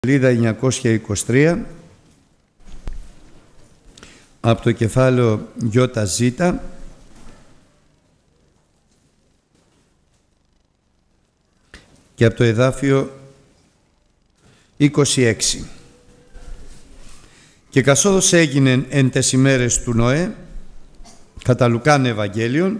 Σελίδα 923 από το κεφάλαιο ΙΖ και από το εδάφιο 26. Και καθώς έγινεν εν τες ημέρες του Νοέ, κατά Λουκάν Ευαγγέλιον,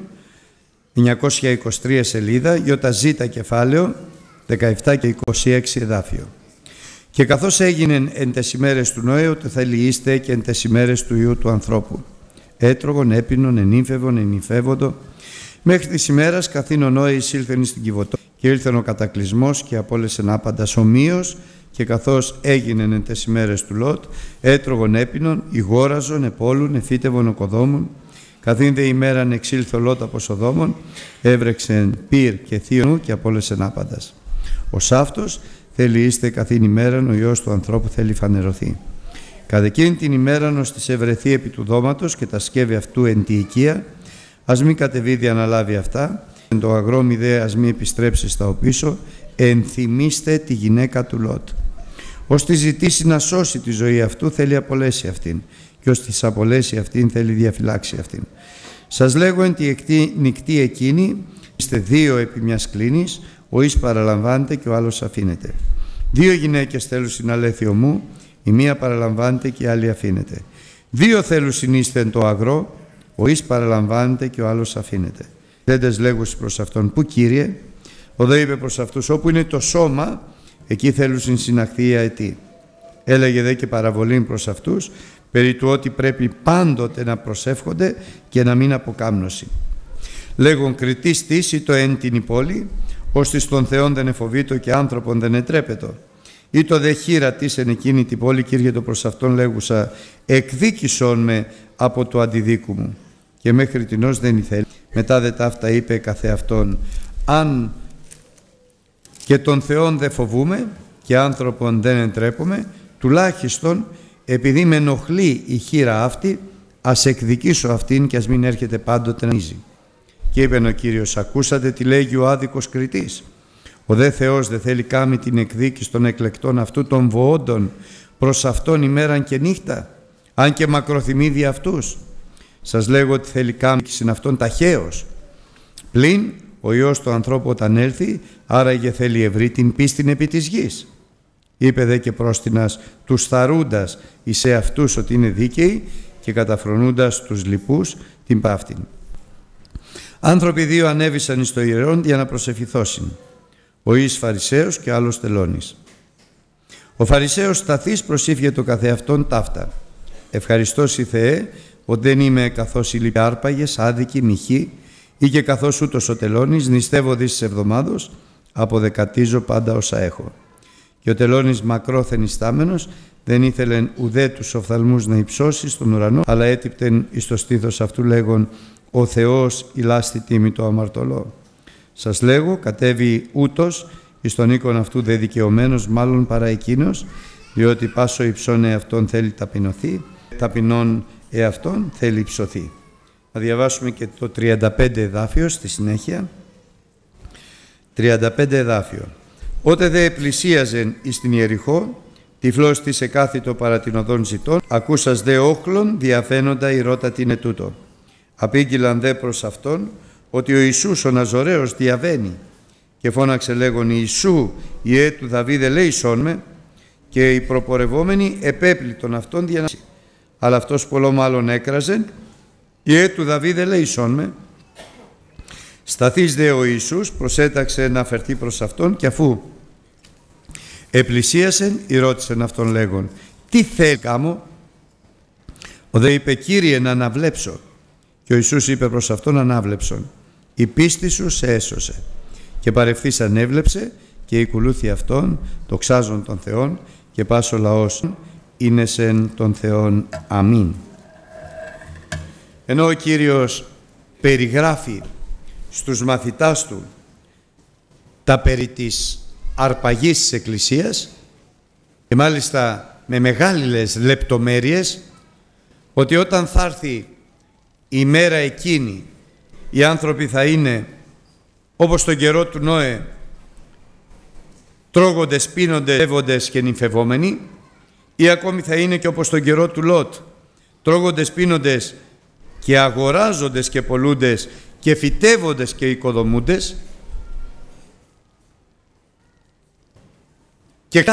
923 σελίδα, ΙΖ κεφάλαιο 17 και 26 εδάφιο. Και καθώς έγινεν εν τες ημέρες του Νοέ, ότι θέλει είστε και εν τες ημέρες του Υιού του ανθρώπου. Έτρωγον, έπινον, ενύμφευον, ενυφεύοντο, μέχρι της ημέρας καθήν ο Νόε εισήλθεν στην Κιβωτό. Και ήλθεν ο κατακλυσμός και απόλεσεν άπαντας ομοίως, και καθώς έγινεν εν τες ημέρες του Λότ, έτρωγον, έπινον, ηγόραζον, επόλουν, εφύτευον, οκοδόμουν. Καθήν δε ημέραν εξήλθε ο Λότ από Σοδόμων, έβρεξεν πυρ και θείο νου και απόλεσεν άπαντας. Ως αυτός θέλει είστε καθήν ημέραν, ο Υιός του ανθρώπου θέλει φανερωθεί. Κατ' εκείνη την ημέραν ώστις ευρεθεί επί του δώματος και τα σκεύη αυτού εν τη οικία, ας μη κατεβεί αναλάβει αυτά, εν το αγρόμι δε ας μη επιστρέψει στα οπίσω, ενθυμίστε τη γυναίκα του Λότ. Ώστε ζητήσει να σώσει τη ζωή αυτού, θέλει απολέσει αυτήν, και ώστε απολέσει αυτήν, θέλει διαφυλάξει αυτήν. Σας λέγω εν τη νυχτή εκείνη, είστε δύο επί μιας κλίνης, ο εις παραλαμβάνεται και ο άλλος αφήνεται. Δύο γυναίκες θέλουν συναλέθειο μου, η μία παραλαμβάνεται και η άλλη αφήνεται. Δύο θέλουν συνείστε εν το αγρό, ο εις παραλαμβάνεται και ο άλλος αφήνεται. Λέντες λέγουσι προς αυτόν, πού Κύριε? Ο δε είπε προς αυτούς, όπου είναι το σώμα, εκεί θέλουν συναχθεί η αετή. Έλεγε δε και παραβολήν προς αυτούς, περί του ότι πρέπει πάντοτε να προσεύχονται και να μην αποκάμνωση. Λέγον κριτής της ή το εν την πόλη, ώστις τον Θεόν δεν εφοβείτο και άνθρωπον δεν ετρέπετο. Ή το δε χείρα της εν εκείνη την πόλη, Κύριε το προς αυτόν λέγουσα, εκδίκησον με από το αντιδίκου μου. Και μέχρι τινός δεν ήθελε. Μετά δε ταύτα είπε καθεαυτόν, αν και τον Θεόν δεν φοβούμε και άνθρωπον δεν εντρέπουμε, τουλάχιστον επειδή με ενοχλεί η χείρα αυτή, ας εκδικήσω αυτήν και ας μην έρχεται πάντοτε να νίζει. Και είπε ο Κύριος, ακούσατε τι λέγει ο άδικος κριτής? Ο δε Θεός δεν θέλει κάμει την εκδίκηση των εκλεκτών αυτού των βοόντων προς αυτόν ημέραν και νύχτα, αν και μακροθυμεί δι' αυτούς. Σας λέγω ότι θέλει κάμει και αυτόν ταχαίως. Πλην ο Υιός του ανθρώπου όταν έλθει, άραγε θέλει ευρύ την πίστην επί της γης. Είπε δε και πρόστινας τους θαρούντας εις εαυτούς ότι είναι δίκαιοι και καταφρονούντας τους λοιπούς την παύτην. Άνθρωποι δύο ανέβησαν εις το ιερόν για να προσευχηθώσουν. Ο εις Φαρισαίος και άλλος τελώνης. Ο Φαρισαίος σταθής προσήφιε το καθεαυτόν ταύτα. Ευχαριστώς η Θεέ, ότι δεν είμαι καθώς οι λοιποί άρπαγες, άδικοι, μοιχοί, ή και καθώς ούτως ο τελώνης, νηστεύω δις εβδομάδος, αποδεκατίζω πάντα όσα έχω. Και ο τελώνης μακρόθεν ιστάμενος, δεν ήθελεν ουδέ τους οφθαλμούς να υψώσει στον ουρανό, αλλά έτυπτεν εις το στήθος αυτού λέγον, ο Θεός ηλάστη τίμη το αμαρτωλό. Σας λέγω, κατέβει ούτως εις τον οίκον αυτού δε δικαιωμένος, μάλλον παρά εκείνος, διότι πάσο υψών εαυτόν θέλει ταπεινωθεί, ταπεινών εαυτόν θέλει υψωθεί. Θα διαβάσουμε και το 35 εδάφιο στη συνέχεια. 35 εδάφιο. Ότε δε επλησίαζεν εις την Ιεριχώ, τυφλός της εκάθητο παρά την οδόν ζητών, ακούσας δε όχλων διαφαίνοντα η ρώτα την ετούτο. Απήγγειλαν δε προς αυτόν ότι ο Ιησούς ο Ναζωραίος διαβαίνει, και φώναξε λέγον Ιησού Ιε του Δαβίδ ελέησόν με, και οι προπορευόμενοι επέπλητον αυτόν διανάσει. Αλλά αυτός πολλό μάλλον έκραζεν, Ιε του Δαβίδ ελέησόν με. Σταθείς δε ο Ιησούς προσέταξε να φερθεί προς αυτόν, και αφού επλησίασεν, ρώτησεν αυτόν λέγον, τι θέλει κάμω? Ο δε είπε, Κύριε, να αναβλέψω. Και ο Ιησούς είπε προς αυτόν, ανάβλεψον, η πίστη σου σε έσωσε. Και παρευθύς ανέβλεψε και οικουλούθη αυτόν, δοξάζον τον Θεόν, και πάσο λαός είναι σεν τον Θεόν. Αμήν. Ενώ ο Κύριος περιγράφει στους μαθητάς του τα περί της αρπαγής της Εκκλησίας, και μάλιστα με μεγάλες λεπτομέρειες, ότι όταν θα έρθει η μέρα εκείνη οι άνθρωποι θα είναι όπως τον καιρό του Νόε, τρώγοντες, πίνοντες, εύοντες και νυμφευόμενοι, ή ακόμη θα είναι και όπως τον καιρό του Λότ, τρώγοντες, πίνοντες και αγοράζοντες και πολλούντες και φυτεύοντες και οικοδομούντες. Και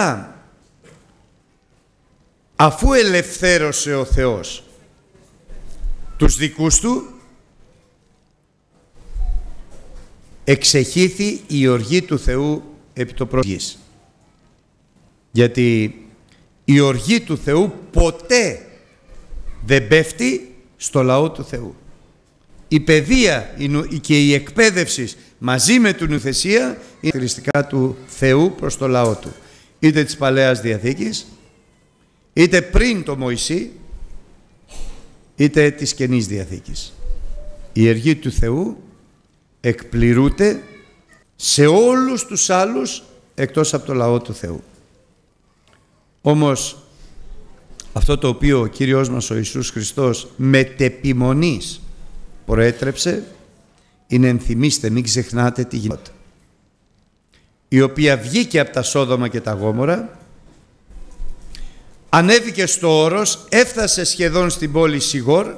αφού ελευθέρωσε ο Θεός τους δικούς του, εξεχήθη η οργή του Θεού επί το προσγής. Γιατί η οργή του Θεού ποτέ δεν πέφτει στο λαό του Θεού. Η παιδεία και η εκπαίδευση μαζί με την νουθεσία είναι χαρακτηριστικά του Θεού προς το λαό του. Είτε της Παλαιάς Διαθήκης, είτε πριν το Μωυσή, είτε της Καινής Διαθήκης. Η οργή του Θεού εκπληρούνται σε όλους τους άλλους εκτός από το λαό του Θεού. Όμως αυτό το οποίο ο Κύριος μας ο Ιησούς Χριστός μετεπιμονής προέτρεψε είναι, ενθυμίστε, μην ξεχνάτε τη γυναίκα, η οποία βγήκε από τα Σόδομα και τα Γόμορα, ανέβηκε στο όρος, έφτασε σχεδόν στην πόλη Σιγόρ,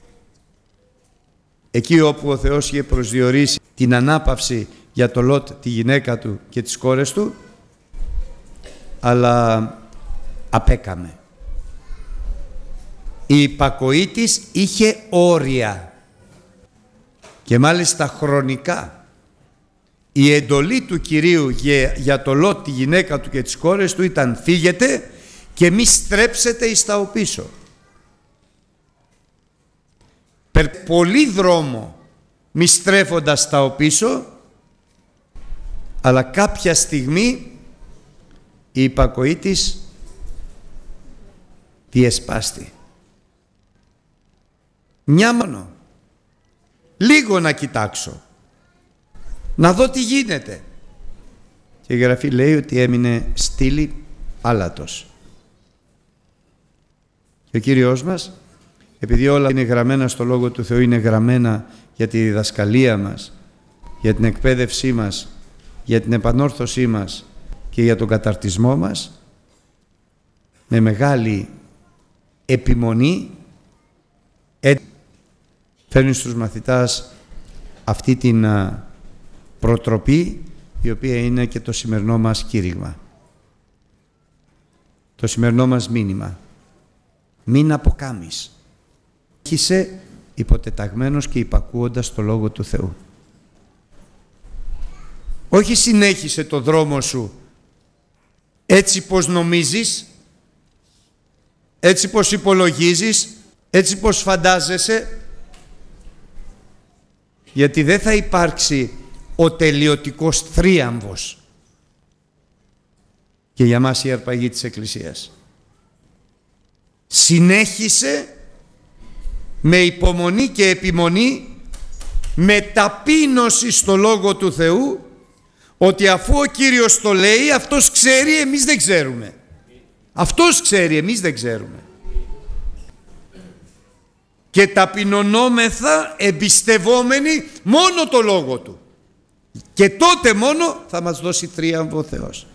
εκεί όπου ο Θεός είχε προσδιορίσει την ανάπαυση για το Λότ, τη γυναίκα του και τις κόρες του, αλλά απέκαμε. Η υπακοή της είχε όρια και μάλιστα χρονικά. Η εντολή του Κυρίου για το Λότ, τη γυναίκα του και τις κόρες του ήταν φύγετε και μη στρέψετε εις τα οπίσω. Πολύ δρόμο μη στρέφοντας τα οπίσω, αλλά κάποια στιγμή η υπακοή της διεσπάστη. Μια μόνο, λίγο να κοιτάξω, να δω τι γίνεται. Και η Γραφή λέει ότι έμεινε στήλη άλατος. Και ο Κύριος μας, επειδή όλα είναι γραμμένα στο Λόγο του Θεού, είναι γραμμένα για τη διδασκαλία μας, για την εκπαίδευσή μας, για την επανόρθωσή μας και για τον καταρτισμό μας, με μεγάλη επιμονή φέρνει στους μαθητάς αυτή την προτροπή, η οποία είναι και το σημερινό μας κήρυγμα, το σημερινό μας μήνυμα. Μην αποκάμεις, είσαι υποτεταγμένος και υπακούοντας το Λόγο του Θεού. Όχι συνέχισε το δρόμο σου έτσι πως νομίζεις, έτσι πως υπολογίζεις, έτσι πως φαντάζεσαι, γιατί δεν θα υπάρξει ο τελειωτικός θρίαμβος και για μας η αρπαγή της Εκκλησίας. Συνέχισε με υπομονή και επιμονή, με ταπείνωση στο Λόγο του Θεού, ότι αφού ο Κύριος το λέει, αυτός ξέρει, εμείς δεν ξέρουμε. Αυτός ξέρει, εμείς δεν ξέρουμε. Και ταπεινωνόμεθα εμπιστευόμενοι μόνο το Λόγο Του. Και τότε μόνο θα μας δώσει θρίαμβο ο Θεός.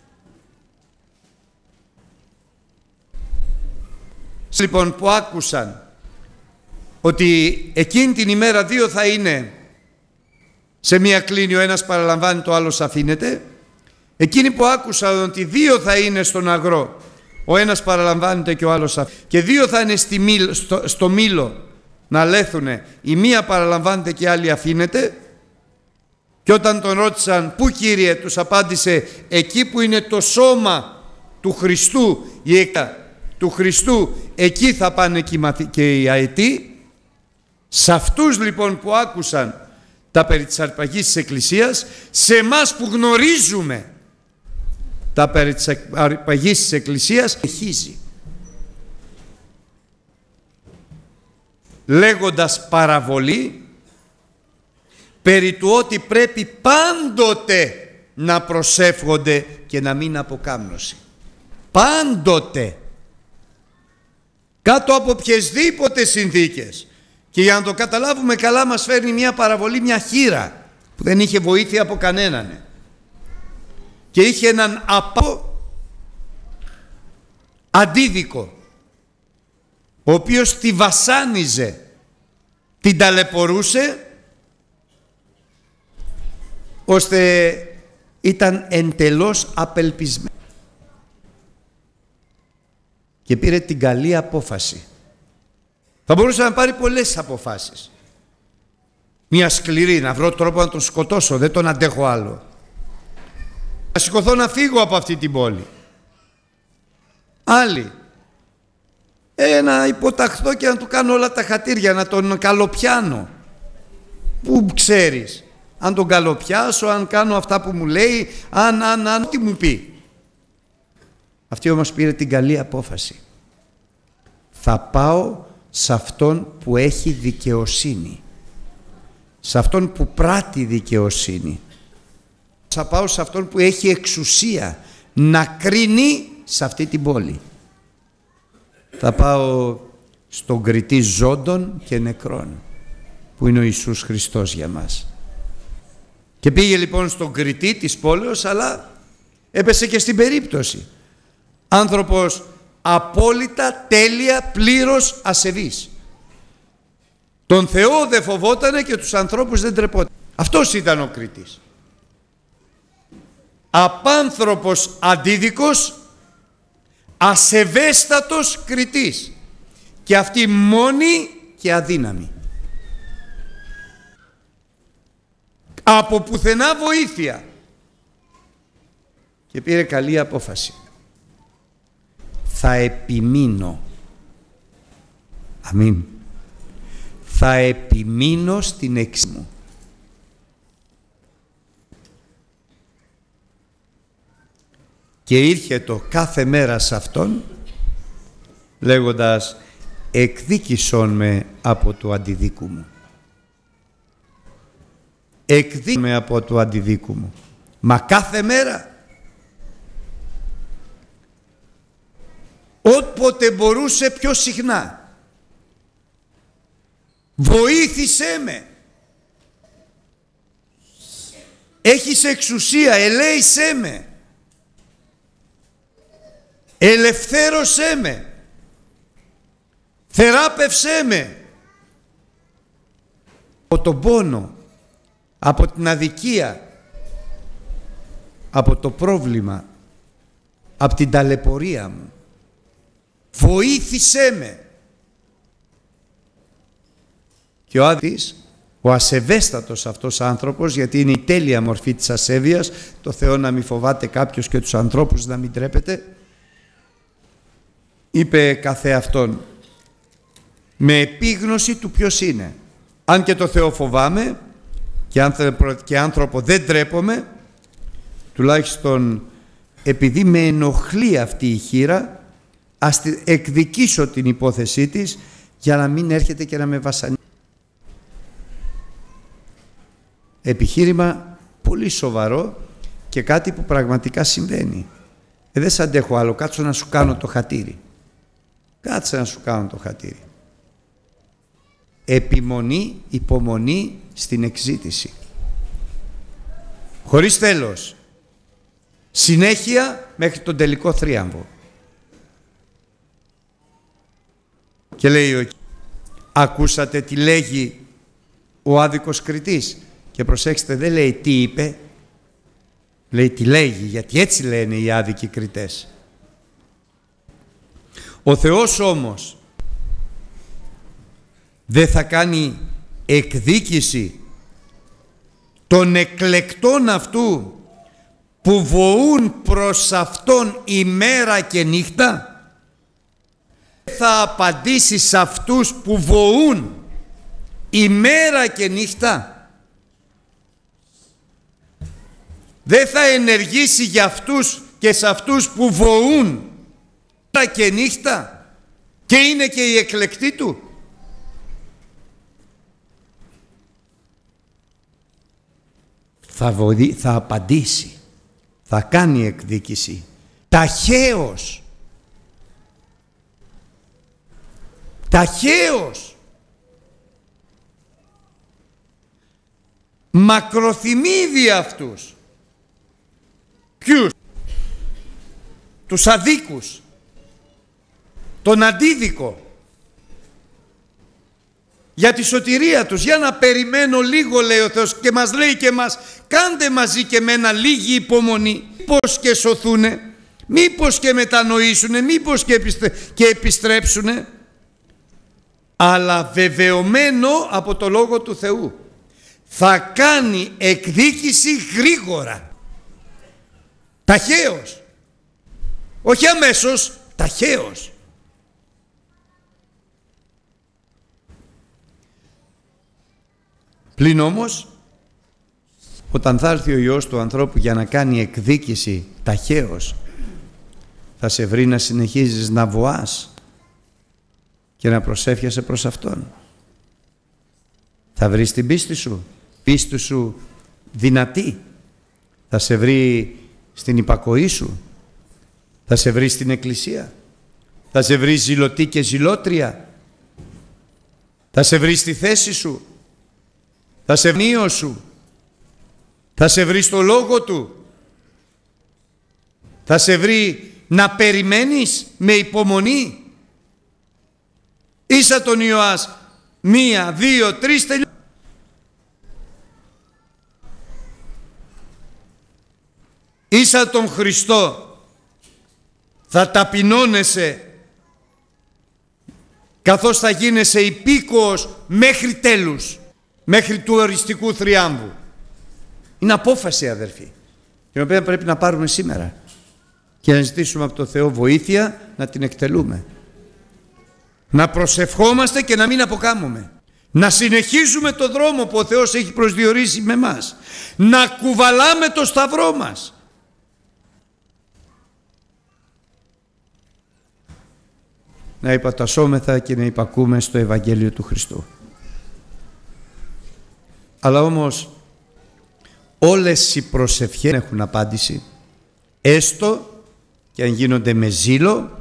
Λοιπόν, που άκουσαν ότι εκείνη την ημέρα δύο θα είναι σε μία κλίνη, ο ένας παραλαμβάνει, το άλλος αφήνεται. Εκείνοι που άκουσαν ότι δύο θα είναι στον αγρό, ο ένας παραλαμβάνεται και ο άλλος αφήνεται, και δύο θα είναι στο μήλο να λέθουνε, η μία παραλαμβάνεται και η άλλη αφήνεται, και όταν τον ρώτησαν πού Κύριε, τους απάντησε, εκεί που είναι το σώμα του Χριστού, η έκτα του Χριστού, εκεί θα πάνε και οι αετοί. Σε αυτούς λοιπόν που άκουσαν τα περί της αρπαγής της Εκκλησίας, σε εμάς που γνωρίζουμε τα περί της αρπαγής της Εκκλησίας, εχίζει λέγοντας παραβολή περί του ότι πρέπει πάντοτε να προσεύχονται και να μην αποκάμνωση. Πάντοτε, κάτω από οποιασδήποτε συνθήκες. Και για να το καταλάβουμε καλά, μας φέρνει μια παραβολή, μια χήρα που δεν είχε βοήθεια από κανέναν. και είχε έναν αντίδικο, ο οποίος τη βασάνιζε, την ταλαιπωρούσε, ώστε ήταν εντελώς απελπισμένη. Και πήρε την καλή απόφαση. Θα μπορούσε να πάρει πολλές αποφάσεις. Μια σκληρή, να βρω τρόπο να τον σκοτώσω, δεν τον αντέχω άλλο. Να σηκωθώ να φύγω από αυτή την πόλη. Άλλη, να υποταχθώ και να του κάνω όλα τα χατήρια, να τον καλοπιάνω. Πού ξέρεις, αν τον καλοπιάσω, αν κάνω αυτά που μου λέει, τι μου πει. Αυτή όμως πήρε την καλή απόφαση. Θα πάω σε αυτόν που έχει δικαιοσύνη, σε αυτόν που πράττει δικαιοσύνη. Θα πάω σε αυτόν που έχει εξουσία να κρίνει σε αυτή την πόλη. Θα πάω στον κριτή ζώντων και νεκρών, που είναι ο Ιησούς Χριστός για μας. Και πήγε λοιπόν στον κριτή της πόλεως, αλλά έπεσε και στην περίπτωση. Άνθρωπος απόλυτα, τέλεια, πλήρως ασεβής. Τον Θεό δεν φοβότανε και τους ανθρώπους δεν τρεπόταν. Αυτός ήταν ο κριτής. Απάνθρωπος αντίδικος, ασεβέστατος κριτής. Και αυτή μόνη και αδύναμη. Από πουθενά βοήθεια. Και πήρε καλή απόφαση. Θα επιμείνω. Αμήν. Θα επιμείνω στην εξή μου. Και ήρθε το κάθε μέρα σε αυτόν, λέγοντας, εκδίκησόν με από το αντιδίκου μου. Εκδίκησόν με από το αντιδίκου μου. Μα κάθε μέρα. Όποτε μπορούσε πιο συχνά. Βοήθησέ με. Έχεις εξουσία, ελέησέ με. Ελευθέρωσέ με. Θεράπευσέ με. Από τον πόνο, από την αδικία, από το πρόβλημα, από την ταλαιπωρία μου. Βοήθησέ με. Και ο άδης, ο ασεβέστατος αυτός άνθρωπος, γιατί είναι η τέλεια μορφή της ασέβειας, το Θεό να μην φοβάται κάποιος και τους ανθρώπους να μην τρέπεται, είπε καθεαυτόν, με επίγνωση του ποιος είναι. Αν και το Θεό φοβάμαι και άνθρωπο δεν τρέπομαι, τουλάχιστον επειδή με ενοχλεί αυτή η χήρα, ας εκδικήσω την υπόθεσή της για να μην έρχεται και να με βασανίσει. Επιχείρημα πολύ σοβαρό και κάτι που πραγματικά συμβαίνει. Δεν σ' αντέχω άλλο, κάτσω να σου κάνω το χατήρι. Κάτσε να σου κάνω το χατήρι. Επιμονή, υπομονή στην εξζήτηση. Χωρίς τέλος. Συνέχεια μέχρι τον τελικό θρίαμβο. Και λέει ακούσατε τι λέγει ο άδικος κριτής. Και προσέξτε, δεν λέει τι είπε, λέει τι λέγει, γιατί έτσι λένε οι άδικοι κριτές. Ο Θεός όμως δεν θα κάνει εκδίκηση των εκλεκτών αυτού που βοούν προς Αυτόν ημέρα και νύχτα. Θα απαντήσει σε αυτούς που βοούν ημέρα και νύχτα. Δεν θα ενεργήσει για αυτούς και σε αυτούς που βοούν ημέρα και νύχτα και είναι και οι εκλεκτοί του. Θα απαντήσει, θα κάνει εκδίκηση ταχαίως. Ταχαίως. Μακροθυμίδι αυτούς. Ποιους? Τους αδίκους, τον αντίδικο, για τη σωτηρία τους. Για να περιμένω λίγο, λέει ο Θεός, και μας λέει και μας, κάντε μαζί και μένα λίγη υπομονή, μήπως και σωθούνε, μήπως και μετανοήσουνε, μήπως και επιστρέψουνε, αλλά βεβαιωμένο από το Λόγο του Θεού. Θα κάνει εκδίκηση γρήγορα, ταχαίως, όχι αμέσως, ταχαίως. Πλην όμως, όταν θα έρθει ο Υιός του ανθρώπου για να κάνει εκδίκηση ταχαίως, θα σε βρει να συνεχίζεις να βοάς και να προσεύχεσαι προς Αυτόν. Θα βρεις την πίστη σου δυνατή. Θα σε βρει στην υπακοή σου. Θα σε βρει στην Εκκλησία. Θα σε βρει ζηλωτή και ζηλότρια. Θα σε βρει στη θέση σου. Θα σε βρει σου. Θα σε βρει στο Λόγο Του. Θα σε βρει να περιμένεις με υπομονή. Ίσα τον Ιωάς 1, 2, 3 τελειώ. Ίσα τον Χριστό θα ταπεινώνεσαι καθώς θα γίνεσαι υπήκοος μέχρι τέλους, μέχρι του οριστικού θριάμβου. Είναι απόφαση, αδερφοί, την οποία πρέπει να πάρουμε σήμερα και να ζητήσουμε από το Θεό βοήθεια να την εκτελούμε. Να προσευχόμαστε και να μην αποκάμουμε. Να συνεχίζουμε το δρόμο που ο Θεός έχει προσδιορίσει με μας. Να κουβαλάμε το σταυρό μας. Να υπατασσόμεθα και να υπακούμε στο Ευαγγέλιο του Χριστού. Αλλά όμως όλες οι προσευχές έχουν απάντηση, έστω και αν γίνονται με ζήλο,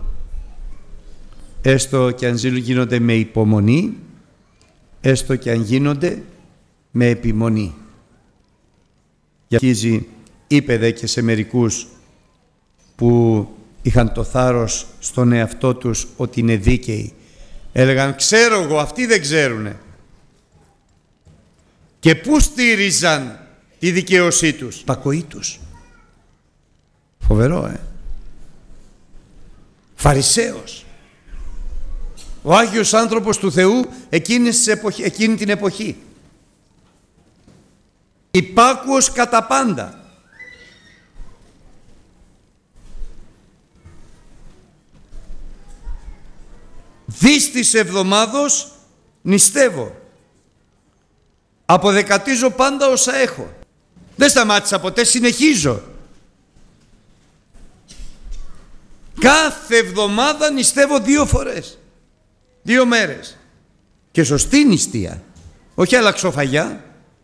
έστω και αν γίνονται με υπομονή, έστω και αν γίνονται με επιμονή. Γιατί είπε δε και σε μερικούς που είχαν το θάρρος στον εαυτό τους ότι είναι δίκαιοι, έλεγαν ξέρω εγώ, αυτοί δεν ξέρουνε. Και πού στήριζαν τη δικαίωσή τους? Πακοή τους. Φοβερό, Φαρισαίος. Ο Άγιος άνθρωπος του Θεού εκείνη την εποχή. Υπάκουος κατά πάντα. Δις της εβδομάδος νηστεύω. Αποδεκατίζω πάντα όσα έχω. Δεν σταμάτησα ποτέ, συνεχίζω. Κάθε εβδομάδα νηστεύω 2 φορές. 2 μέρες. Και σωστή νηστεία. Όχι αλλαξοφαγιά.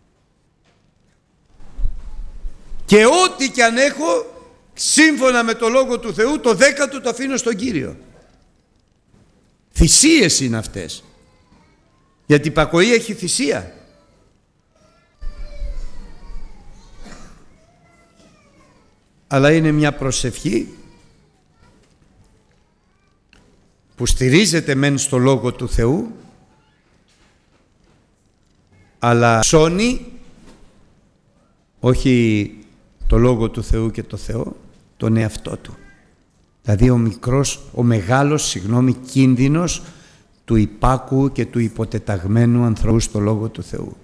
Και ό,τι κι αν έχω, σύμφωνα με το Λόγο του Θεού, το 10ο το αφήνω στον Κύριο. Θυσίες είναι αυτές. Γιατί η υπακοή έχει θυσία. Αλλά είναι μια προσευχή που στηρίζεται μεν στο Λόγο του Θεού, αλλά σώνει όχι το Λόγο του Θεού και το Θεό, τον εαυτό του. Δηλαδή ο μεγάλος κίνδυνος του υπάκουου και του υποτεταγμένου ανθρώπου στο Λόγο του Θεού.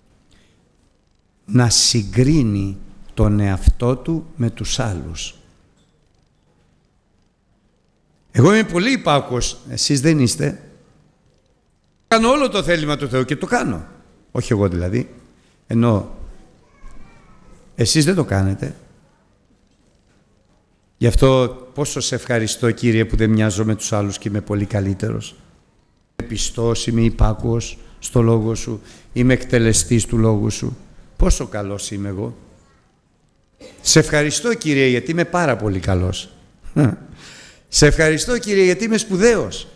Να συγκρίνει τον εαυτό του με τους άλλους. Εγώ είμαι πολύ υπάκουος, εσείς δεν είστε. Κάνω όλο το θέλημα του Θεού και το κάνω. Όχι εγώ δηλαδή, ενώ εσείς δεν το κάνετε. Γι' αυτό πόσο σε ευχαριστώ, Κύριε, που δεν μοιάζω με τους άλλους και είμαι πολύ καλύτερος. Είμαι πιστός, είμαι υπάκουος στο Λόγο Σου, είμαι εκτελεστής του Λόγου Σου. Πόσο καλός είμαι εγώ. Σε ευχαριστώ, Κύριε, γιατί είμαι πάρα πολύ καλός. Σε ευχαριστώ, Κύριε, γιατί είμαι σπουδαίος.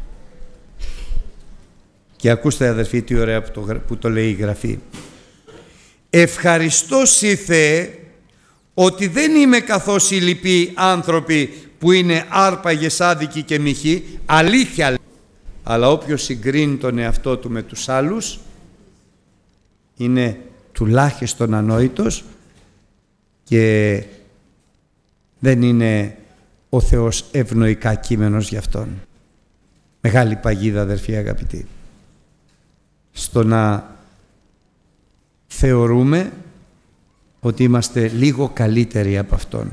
Και ακούστε, αδερφοί, τι ωραία που το λέει η Γραφή. Ευχαριστώ Συ Θεέ, ότι δεν είμαι καθώς οι λοιποί άνθρωποι που είναι άρπαγες, άδικοι και μοιχοί, αλήθεια, αλλά όποιος συγκρίνει τον εαυτό του με τους άλλους είναι τουλάχιστον ανόητος και δεν είναι ο Θεός ευνοϊκά κείμενος για αυτόν. Μεγάλη παγίδα, αδερφοί αγαπητοί, στο να θεωρούμε ότι είμαστε λίγο καλύτεροι από αυτόν.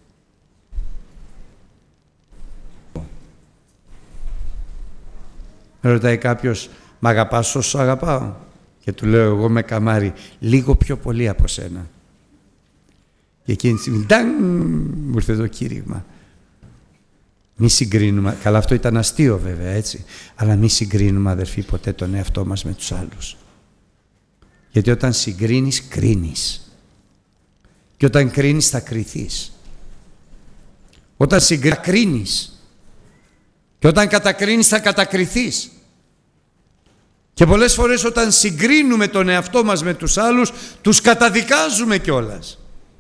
Με ρωτάει κάποιος, μ' αγαπάς όσο αγαπάω? Και του λέω εγώ με καμάρι, λίγο πιο πολύ από σένα. Και εκείνη τη στιγμή, μου ήρθε το κήρυγμα. Μη συγκρίνουμε, καλά αυτό ήταν αστείο βέβαια έτσι, αλλά μη συγκρίνουμε αδερφοί ποτέ τον εαυτό μας με τους άλλους. Γιατί όταν συγκρίνεις, κρίνεις. Και όταν κρίνεις θα κριθείς. Όταν κρίνεις. Και όταν κατακρίνεις θα κατακριθείς. Και πολλές φορές όταν συγκρίνουμε τον εαυτό μας με τους άλλους, τους καταδικάζουμε κιόλας.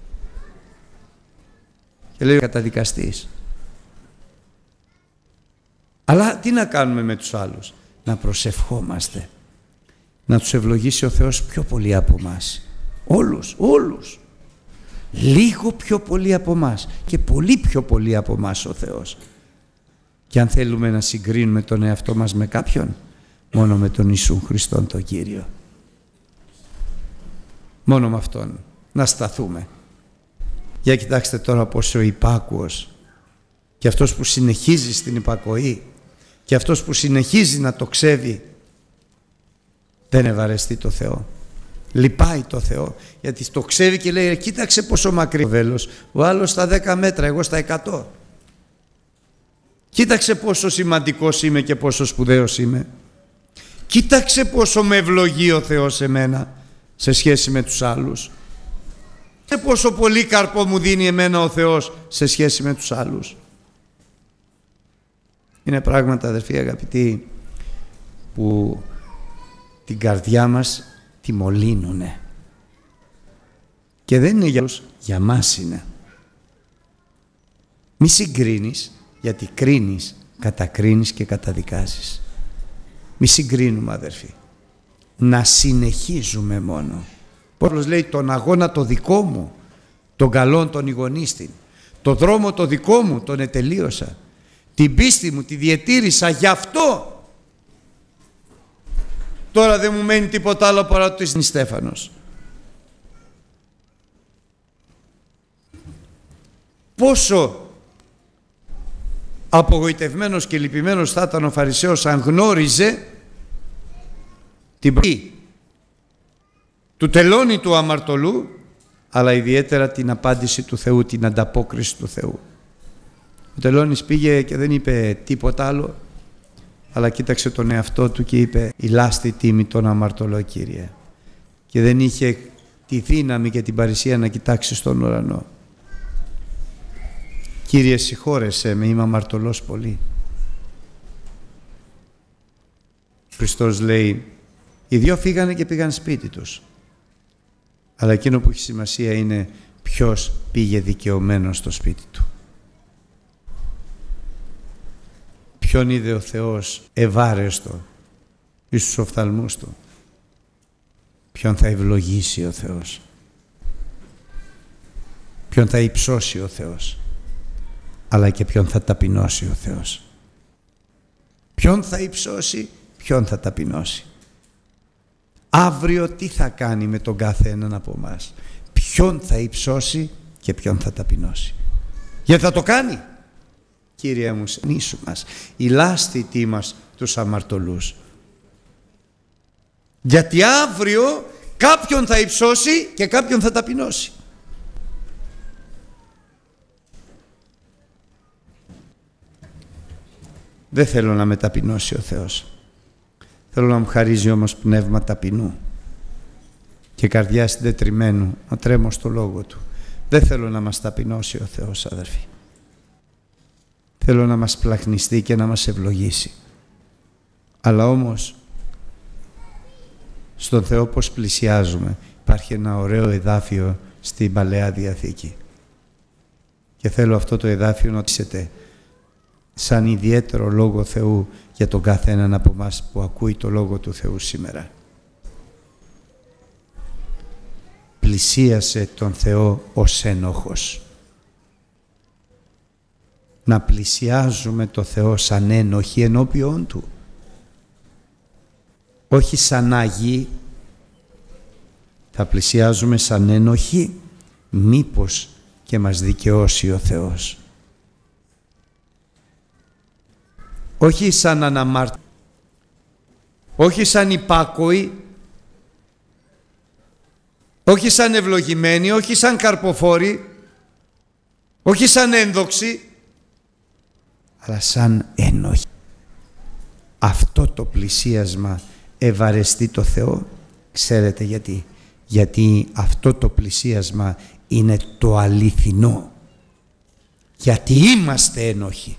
Και λέει ο καταδικαστής. Αλλά τι να κάνουμε με τους άλλους? Να προσευχόμαστε. Να τους ευλογήσει ο Θεός πιο πολύ από μας. Όλους. Λίγο πιο πολύ από μας και πολύ πιο πολύ από μας ο Θεός. Και αν θέλουμε να συγκρίνουμε τον εαυτό μας με κάποιον, μόνο με τον Ιησού Χριστόν τον Κύριο. Μόνο με Αυτόν να σταθούμε. Για κοιτάξτε τώρα πόσο υπάκουος και αυτός που συνεχίζει στην υπακοή και αυτός που συνεχίζει να το ξέβει δεν ευαρεστεί το Θεό. Λυπάει το Θεό γιατί το ξέβει και λέει κοίταξε πόσο μακρύ ο βέλος, ο άλλος στα 10 μέτρα, εγώ στα 100. Κοίταξε πόσο σημαντικός είμαι και πόσο σπουδαίος είμαι. Κοίταξε πόσο με ευλογεί ο Θεός εμένα σε σχέση με τους άλλους. Και πόσο πολύ καρπό μου δίνει εμένα ο Θεός σε σχέση με τους άλλους. Είναι πράγματα αδερφοί αγαπητοί που την καρδιά μας τη μολύνουνε. Και δεν είναι για άλλους, για μας είναι. Μη συγκρίνεις γιατί κρίνεις, κατακρίνεις και καταδικάζεις. Μη συγκρίνουμε αδερφοί. Να συνεχίζουμε μόνο. Παύλος λέει τον αγώνα το δικό μου, τον καλόν τον ηγονίστην. Το δρόμο το δικό μου τον ετελείωσα. Την πίστη μου τη διετήρησα γι' αυτό. Τώρα δεν μου μένει τίποτα άλλο παρά το είναι Στέφανος. Πόσο απογοητευμένος και λυπημένος θα ήταν ο Φαρισαίος αν γνώριζε την πρωί του τελώνη του αμαρτωλού, αλλά ιδιαίτερα την απάντηση του Θεού, την ανταπόκριση του Θεού. Ο τελώνης πήγε και δεν είπε τίποτα άλλο, αλλά κοίταξε τον εαυτό του και είπε «Η λάστη τίμη τον αμαρτωλό, Κύριε». Και δεν είχε τη δύναμη και την παρησία να κοιτάξει στον ουρανό. «Κύριε, συγχώρεσέ με, είμαι αμαρτωλός πολύ». Ο Χριστός λέει οι δυο φύγανε και πήγαν σπίτι τους. Αλλά εκείνο που έχει σημασία είναι ποιος πήγε δικαιωμένος στο σπίτι του. Ποιον είδε ο Θεός ευάρεστο εις τους οφθαλμούς του. Ποιον θα ευλογήσει ο Θεός. Ποιον θα υψώσει ο Θεός. Αλλά και ποιον θα ταπεινώσει ο Θεός. Ποιον θα υψώσει, ποιον θα ταπεινώσει. Αύριο τι θα κάνει με τον κάθε έναν από εμάς. Ποιον θα υψώσει και ποιον θα ταπεινώσει. Γιατί θα το κάνει. Κύριε μου, νήσου μας, η λάστητή μας τους αμαρτωλούς. Γιατί αύριο κάποιον θα υψώσει και κάποιον θα ταπεινώσει. Δεν θέλω να με ταπεινώσει ο Θεός. Θέλω να μου χαρίζει όμως πνεύμα ταπεινού και καρδιά συντετριμμένου, να τρέμω στο λόγο Του. Δεν θέλω να μας ταπεινώσει ο Θεός, αδερφοί. Θέλω να μας πλαχνιστεί και να μας ευλογήσει. Αλλά όμως στον Θεό πως πλησιάζουμε. Υπάρχει ένα ωραίο εδάφιο στην Παλαιά Διαθήκη. Και θέλω αυτό το εδάφιο να τίσετε σαν ιδιαίτερο Λόγο Θεού για τον κάθε έναν από εμάς που ακούει το Λόγο του Θεού σήμερα. Πλησίασε τον Θεό ως ένοχος. Να πλησιάζουμε το Θεό σαν ένοχοι ενώπιον Του. Όχι σαν Άγιοι. Θα πλησιάζουμε σαν ένοχοι, μήπως και μας δικαιώσει ο Θεός. Όχι σαν αναμάρτητοι, όχι σαν υπάκοοι, όχι σαν ευλογημένοι, όχι σαν καρποφόροι, όχι σαν ένδοξοι, αλλά σαν ένοχοι. Αυτό το πλησίασμα ευαρεστεί το Θεό. Ξέρετε γιατί? Γιατί αυτό το πλησίασμα είναι το αληθινό. Γιατί είμαστε ένοχοι.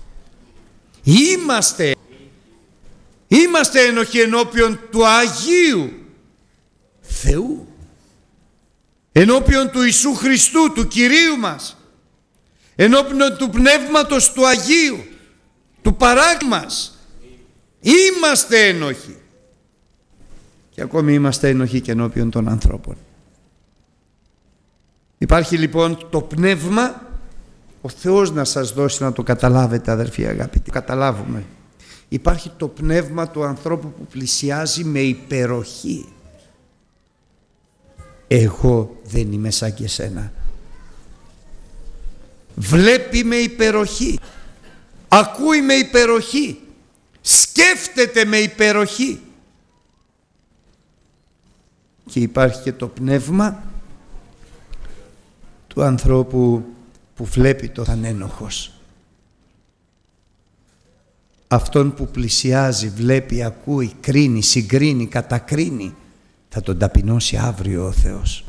Είμαστε ένοχοι ενώπιον του Αγίου Θεού. Ενώπιον του Ιησού Χριστού, του Κυρίου μας. Ενώπιον του Πνεύματος του Αγίου, του Παράκλητου μας. Είμαστε ένοχοι. Και ακόμη είμαστε ένοχοι και ενώπιον των ανθρώπων. Υπάρχει λοιπόν το πνεύμα, ο Θεός να σας δώσει να το καταλάβετε, αδερφοί αγαπητοί, καταλάβουμε. Υπάρχει το πνεύμα του ανθρώπου που πλησιάζει με υπεροχή. Εγώ δεν είμαι σαν και εσένα. Βλέπει με υπεροχή, ακούει με υπεροχή, σκέφτεται με υπεροχή. Και υπάρχει και το πνεύμα του ανθρώπου που βλέπει το ανένοχος. Αυτόν που πλησιάζει, βλέπει, ακούει, κρίνει, συγκρίνει, κατακρίνει, θα τον ταπεινώσει αύριο ο Θεός.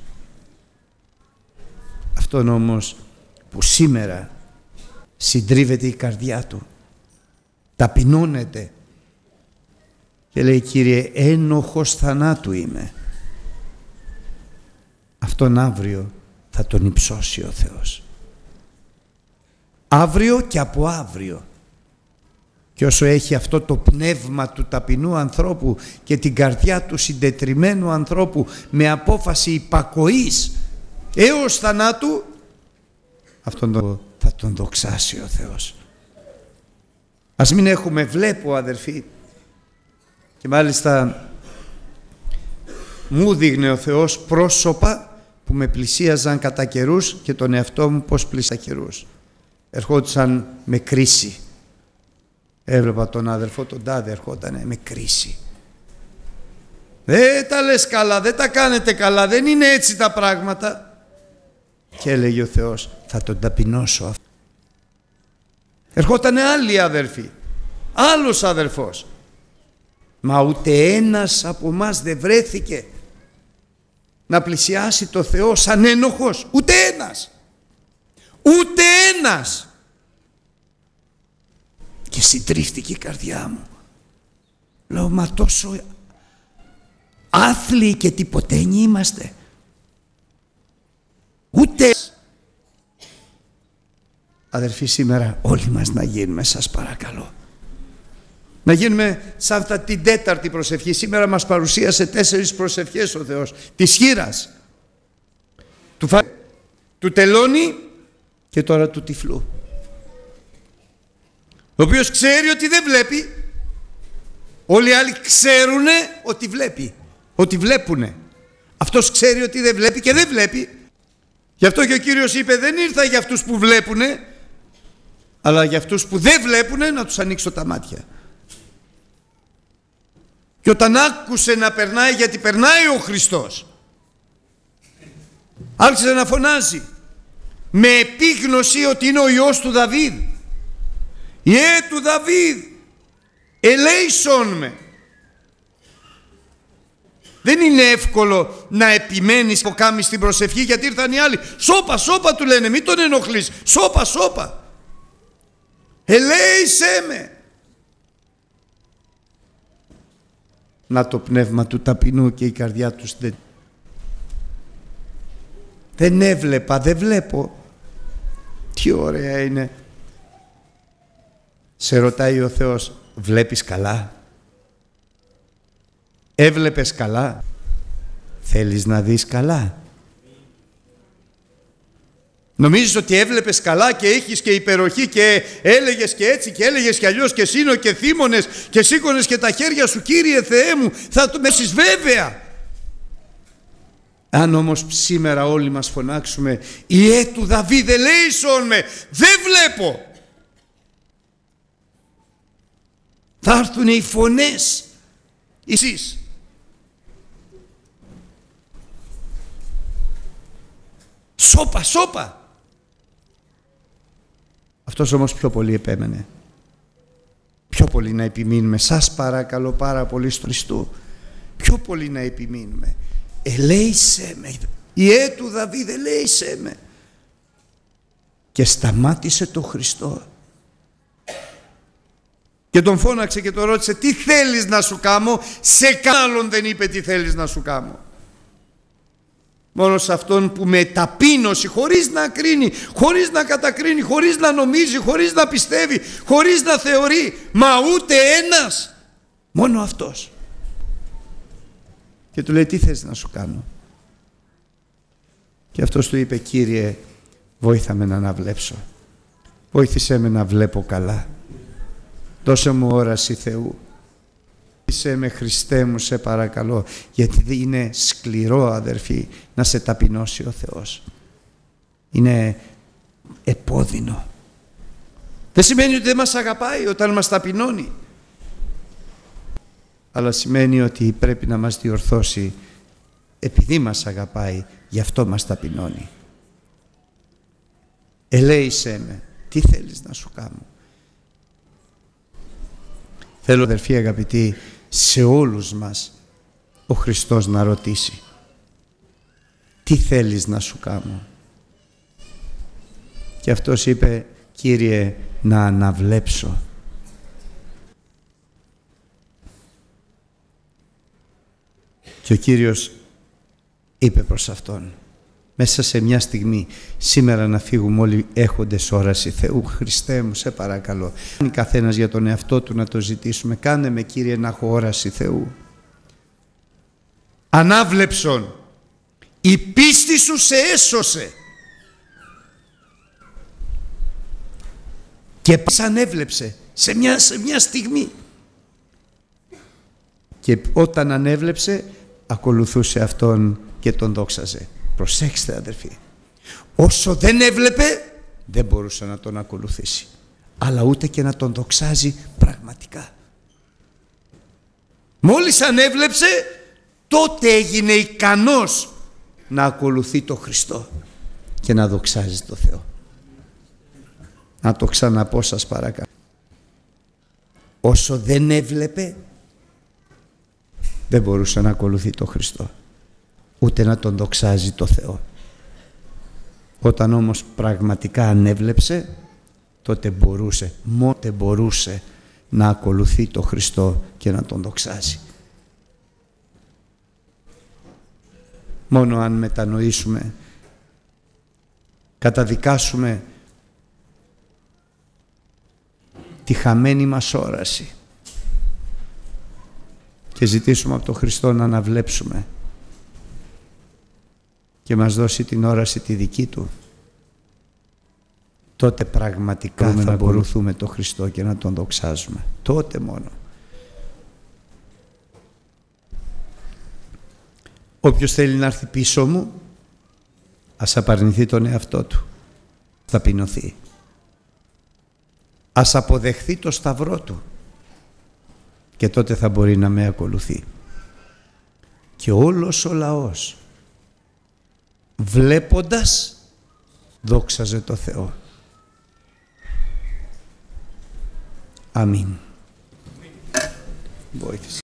Αυτόν όμως που σήμερα συντρίβεται η καρδιά του, ταπεινώνεται και λέει, Κύριε, ένοχος θανάτου είμαι, αυτόν αύριο θα τον υψώσει ο Θεός. Αύριο και από αύριο. Και όσο έχει αυτό το πνεύμα του ταπεινού ανθρώπου και την καρδιά του συντετριμμένου ανθρώπου με απόφαση υπακοής έως θανάτου, αυτόν θα τον δοξάσει ο Θεός. Ας μην έχουμε, βλέπω αδερφοί, και μάλιστα μου δείχνε ο Θεός πρόσωπα που με πλησίαζαν κατά καιρούς και τον εαυτό μου πώς πλησίαζα καιρούς. Ερχόντουσαν με κρίση. Έβλεπα τον αδελφό τον τάδε, ερχότανε με κρίση. Δεν τα λες καλά, δεν τα κάνετε καλά, δεν είναι έτσι τα πράγματα. Και έλεγε ο Θεός, θα τον ταπεινώσω αυτό. Ερχότανε άλλοι αδελφοί, άλλος αδελφός. Μα ούτε ένας από μας δεν βρέθηκε να πλησιάσει το Θεό σαν ένοχος, ούτε ένας. Ούτε ένας. Και συντρίφτηκε η καρδιά μου. Λέω, μα τόσο άθλιοι και τυποτένιοι είμαστε. Ούτε. Αδερφοί, σήμερα όλοι μας να γίνουμε, σας παρακαλώ. Να γίνουμε σαν αυτά την τέταρτη προσευχή. Σήμερα μας παρουσίασε 4 προσευχές ο Θεός. Της χήρας, του τελώνη και τώρα του τυφλού. Ο οποίος ξέρει ότι δεν βλέπει. Όλοι οι άλλοι ξέρουνε ότι βλέπει. Ότι βλέπουνε. Αυτός ξέρει ότι δεν βλέπει και δεν βλέπει. Γι' αυτό και ο Κύριος είπε, δεν ήρθα για αυτούς που βλέπουνε, αλλά για αυτούς που δεν βλέπουνε να τους ανοίξω τα μάτια. Και όταν άκουσε να περνάει, γιατί περνάει ο Χριστός, άρχισε να φωνάζει με επίγνωση ότι είναι ο Υιός του Δαβίδ. Ιε του Δαβίδ, ελέησον με. Δεν είναι εύκολο να επιμένεις που κάνεις την προσευχή, γιατί ήρθαν οι άλλοι. Σώπα, σώπα του λένε, μην τον ενοχλείς. Σώπα, σώπα. Ελέησέ με. Να το πνεύμα του ταπεινού και η καρδιά τους δεν έβλεπα, δεν βλέπω. Τι ωραία είναι. Σε ρωτάει ο Θεός, βλέπεις καλά? Έβλεπες καλά? Θέλεις να δεις καλά? Νομίζεις ότι έβλεπες καλά και έχεις και υπεροχή και έλεγες και έτσι και έλεγες και αλλιώς και σύνο και θύμωνες και σήκωνες και τα χέρια σου, Κύριε Θεέ μου, θα το μέσεις βέβαια. Αν όμως σήμερα όλοι μας φωνάξουμε, Ιε του Δαβίδ ελέησον με, δεν βλέπω. Θα έρθουν οι φωνές, εσείς. Σώπα, σώπα. Αυτός όμως πιο πολύ επέμενε. Πιο πολύ να επιμείνουμε. Σας παρακαλώ πάρα πολύ στο Χριστό. Πιο πολύ να επιμείνουμε. Ελέησέ με. Ιε του Δαβίδ ελέησέ με. Και σταμάτησε το Χριστό. Και τον φώναξε και τον ρώτησε, τι θέλεις να σου κάμω? Σε κανέναν δεν είπε τι θέλεις να σου κάμω. Μόνο σε αυτόν που με ταπείνωση, χωρίς να κρίνει, χωρίς να κατακρίνει, χωρίς να νομίζει, χωρίς να πιστεύει, χωρίς να θεωρεί, μα ούτε ένας, μόνο αυτός. Και του λέει, τι θες να σου κάνω? Και αυτός του είπε, Κύριε, βοήθα με να αναβλέψω. Βοήθησέ με να βλέπω καλά. Δώσε μου όραση Θεού. Είσαι με, Χριστέ μου, σε παρακαλώ, γιατί είναι σκληρό, αδερφοί, να σε ταπεινώσει ο Θεός. Είναι επώδυνο. Δεν σημαίνει ότι δεν μας αγαπάει όταν μας ταπεινώνει, αλλά σημαίνει ότι πρέπει να μας διορθώσει επειδή μας αγαπάει, γι' αυτό μας ταπεινώνει. Ελέησέ με, τι θέλεις να σου κάνω? Θέλω, αδερφοί αγαπητοί, σε όλους μας ο Χριστός να ρωτήσει, τι θέλεις να σου κάνω? Και αυτός είπε, Κύριε, να αναβλέψω. Και ο Κύριος είπε προς αυτόν, μέσα σε μια στιγμή, σήμερα να φύγουμε όλοι έχοντες όραση Θεού. Χριστέ μου, σε παρακαλώ, καθένας για τον εαυτό του να το ζητήσουμε. Κάνε με, Κύριε, να έχω όραση Θεού. Ανάβλεψον, η πίστη σου σε έσωσε. Και ανέβλεψε σε μια στιγμή. Και όταν ανέβλεψε, ακολουθούσε αυτόν και τον δόξαζε. Προσέξτε, αδερφοί, όσο δεν έβλεπε δεν μπορούσε να τον ακολουθήσει, αλλά ούτε και να τον δοξάζει πραγματικά. Μόλις ανέβλεψε, τότε έγινε ικανός να ακολουθεί τον Χριστό και να δοξάζει τον Θεό. Να το ξαναπώ, σας παρακαλώ. Όσο δεν έβλεπε δεν μπορούσε να ακολουθεί τον Χριστό, ούτε να τον δοξάζει το Θεό. Όταν όμως πραγματικά ανέβλεψε, τότε μπορούσε να ακολουθεί τον Χριστό και να τον δοξάζει. Μόνο αν μετανοήσουμε, καταδικάσουμε τη χαμένη μας όραση και ζητήσουμε από τον Χριστό να αναβλέψουμε και μας δώσει την όραση τη δική Του, τότε πραγματικά θα ακολουθούμε τον Χριστό και να τον δοξάζουμε. Τότε μόνο. Όποιος θέλει να έρθει πίσω μου, ας απαρνηθεί τον εαυτό του, θα ταπεινωθεί. Ας αποδεχθεί το σταυρό του και τότε θα μπορεί να με ακολουθεί. Και όλος ο λαός, βλέποντας, δόξαζε το Θεό. Αμήν. Βοήθησε.